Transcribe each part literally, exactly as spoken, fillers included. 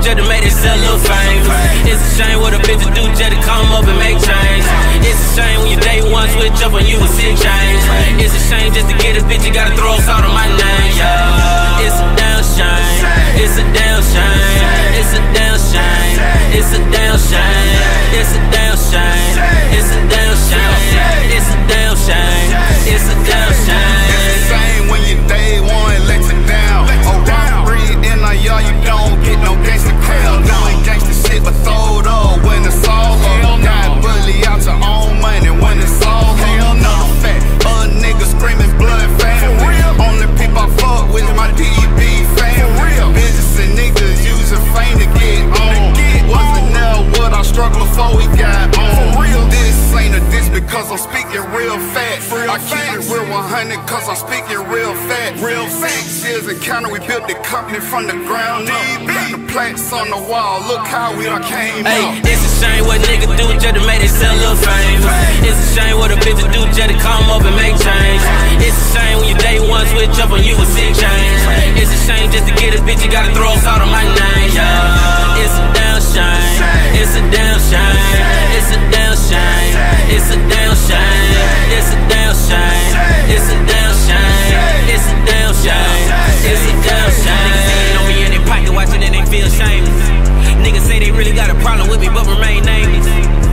just to make themselves look famous. It's a shame what a bitch will do just to come up and make change. It's a shame when your day one switch up on you and sit change. It's a shame just to get a bitch, you gotta throw salt on my name, yeah. It's a damn shame. It's a damn shame. It's a damn shame. It's a damn shame. It's a damn shame. It's a damn shame. It's a damn shame. It's a damn shame. It's the same when your day one let you down. Oh, rock breed in a yard, you don't get no gangsta crowd. Doing gangsta shit, but throwed up when it's all over. Got bully out your own money when it's all over. No fat, other niggas screaming blood family. Only people I fuck with is my D B family. Bitches and niggas using fame to get on. Wasn't there what I struggled for, we got on. This ain't a diss because I'm speaking real fast. I keep it real one hundred cause I'm speaking real fast. Real facts. Years encounter, we built the company from the ground up. Got the plaques on the wall, look how we done came hey, up. It's a shame what niggas do just to make themselves look famous. It's a shame what a bitch will do just to come up and make change. It's a shame when your day one switch up on you and sit change. It's a shame just to get a bitch, you gotta throw salt on my name, yeah. It's a damn shame. It's a damn shame. It's a damn shame. It's a damn shame. It's a damn shame. It's a damn shame. It's a damn shame. It's a damn shame. Niggas sitting on me in their pocket watching and they feel shameless. Niggas say they really got a problem with me but remain nameless.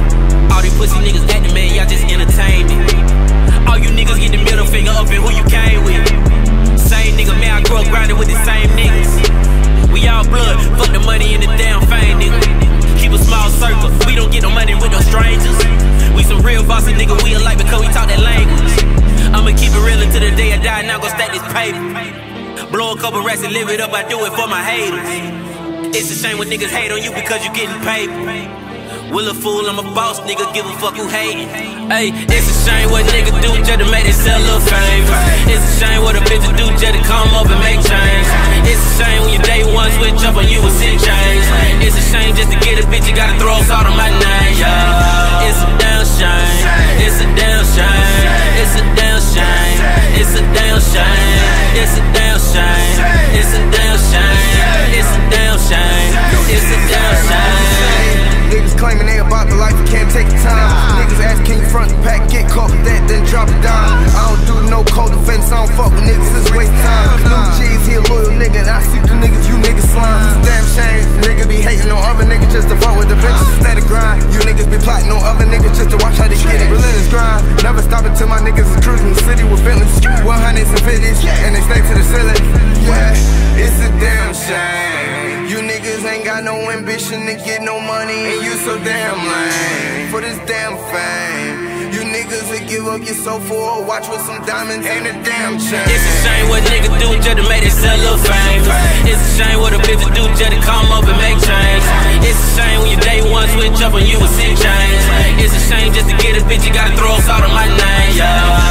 All these pussy niggas acting, man, y'all just entertain me. All you niggas get the middle finger up in who you came with. Same nigga, man, I grew up grinding with the same niggas. We all blood, fuck the money in the damn fame, nigga. Keep a small circle, we don't get no money with no strangers. We some real bossy nigga, we alike because we talk that language. I'ma keep it real until the day I die, now gon' stack this paper. Blow a couple racks and live it up, I do it for my haters. It's a shame when niggas hate on you because you getting paid. Will a fool, I'm a boss, nigga, give a fuck who hatin'. Hey, it's a shame what niggas do just to make themselves look famous. It's a shame what a bitch will do just to come up and make change. It's a shame when your day one switch up on you and sit change. It's a shame just to get a bitch, you gotta throw salt on my name, yeah. It's a damn shame. It's a damn shame. It's a damn shame. It's a damn shame. It's a damn shame. It's a damn shame. It's a damn shame. It's a damn shame. Niggas claiming they about the life, you can't take the time. Niggas ask, can you front the pack, get caught with that, then drop it down. I don't do no cold defense, I don't fuck with niggas, it's a waste of time. Blue G's, he a loyal nigga, and I see the niggas, you niggas slime. It's a damn shame, niggas be hating on other niggas just to fuck with the bitches instead of grind. You niggas be plotting on other niggas just to watch how they get it. Relentless grind, never stopping till my niggas is cruising the city with Bentleys, one hundreds and fifties, and they stay to the ceiling. Yeah, it's a damn shame. You niggas ain't got no ambition to get no money, and you so damn lame for this damn fame. You niggas that give up your soul for a watch with some diamonds ain't a damn chain. It's a shame what niggas do just to make themselves look famous. It's a shame what a bitch will do just to come up and make change. It's a shame when your day one switch up on you and sit change. It's a shame just to get a bitch, you gotta throw salt on my name, yeah.